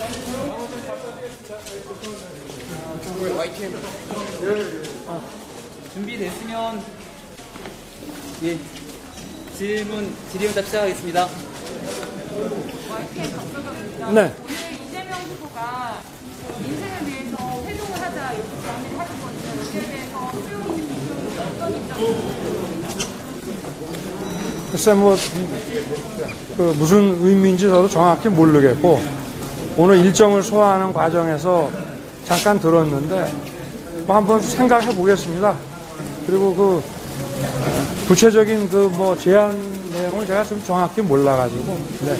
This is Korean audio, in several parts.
준비됐으면 예 질의응답 시작하겠습니다. 네. 오늘 이재명 후보가 인생을 위해서 회동을 하자 이렇게 제안을 하셨거든요. 여기에 대해서 수용이 어떤 입장이세요? 글쎄 무슨 의미인지 저도 정확히 모르겠고 오늘 일정을 소화하는 과정에서 잠깐 들었는데 한번 생각해 보겠습니다. 그리고 구체적인 제안 내용을 제가 좀 정확히 몰라가지고. 네.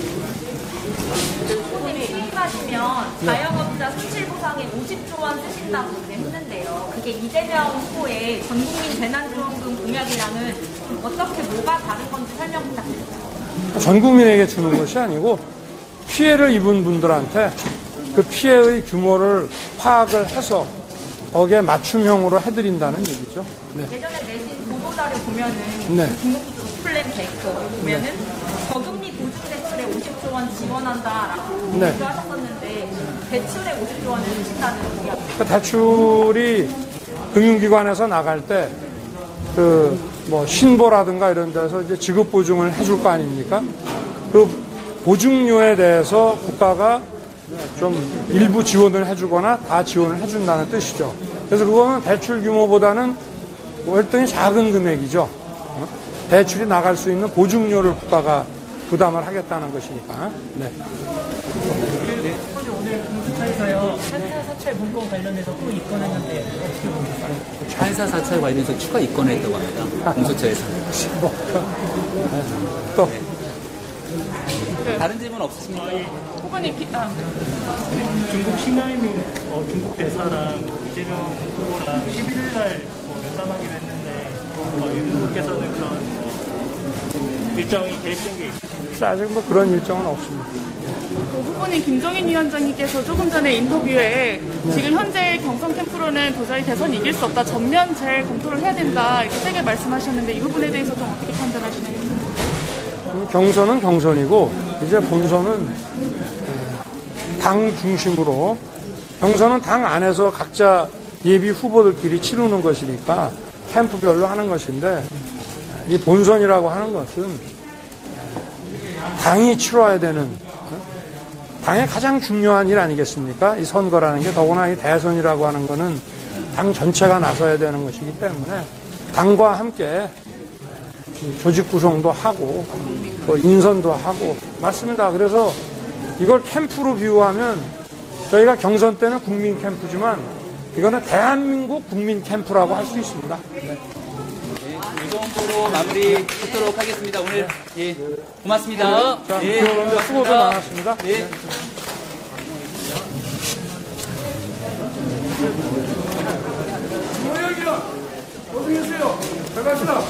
후보님이 취임하시면 자영업자 손실보상에 50조 원 쓰신다고 했는데요. 그게 이재명 후보의 전국민 재난지원금 공약이랑은 어떻게 뭐가 다른 건지 설명 부탁드립니다. 전 국민에게 주는 것이 아니고 피해를 입은 분들한테 그 피해의 규모를 파악을 해서 거기에 맞춤형으로 해드린다는 얘기죠. 네. 예전에 내신 보도자료 보면은 네. 중국부 플랜 데이터 보면은 저금리 보증 대출에 50조 원 지원한다라고 네. 하셨었는데 대출에 50조 원을 주신다는 공약. 그 대출이 금융기관에서 나갈 때 신보라든가 이런 데서 이제 지급 보증을 해줄 거 아닙니까? 그 보증료에 대해서 국가가 좀 일부 지원을 해주거나 다 지원을 해준다는 뜻이죠. 그래서 그거는 대출 규모보다는 월등히 작은 금액이죠. 대출이 나갈 수 있는 보증료를 국가가 부담을 하겠다는 것이니까. 네. 오늘 공수처에서요 한사 사찰 문건 관련해서 또 입건했는데 어떻게 보셨어요? 한사 사찰 관련해서 추가 입건했다고 합니다. 공수처에서. 또 다른 질문 없으십니까? 후보님 중국 신하이밍 중국 대사랑 이재명 후보랑 11일 날 면담하기로 했는데 윤 후보께서는 그런 일정이 계획된 게 있으신가요? 아직 그런 일정은 없습니다. 후보님 김종인 위원장님께서 조금 전에 인터뷰에 지금 현재 경선 캠프로는 도저히 대선 이길 수 없다. 전면 재검토를 해야 된다. 이렇게 세게 말씀하셨는데 이 부분에 대해서 좀 어떻게 판단하시나요? 경선은 경선이고 이제 본선은 당 중심으로 경선은 당 안에서 각자 예비 후보들끼리 치르는 것이니까 캠프별로 하는 것인데 이 본선이라고 하는 것은 당이 치러야 되는 당의 가장 중요한 일 아니겠습니까? 이 선거라는 게 더구나 이 대선이라고 하는 거는 당 전체가 나서야 되는 것이기 때문에 당과 함께 조직 구성도 하고 또 인선도 하고 맞습니다. 그래서 이걸 캠프로 비유하면 저희가 경선 때는 국민 캠프지만 이거는 대한민국 국민 캠프라고 할 수 있습니다. 네. 이 정도로 마무리 짓도록 하겠습니다. 오늘 예 고맙습니다. 자, 예, 수고도 많았습니다. 예. 어디 계세요? 잘 갑시다.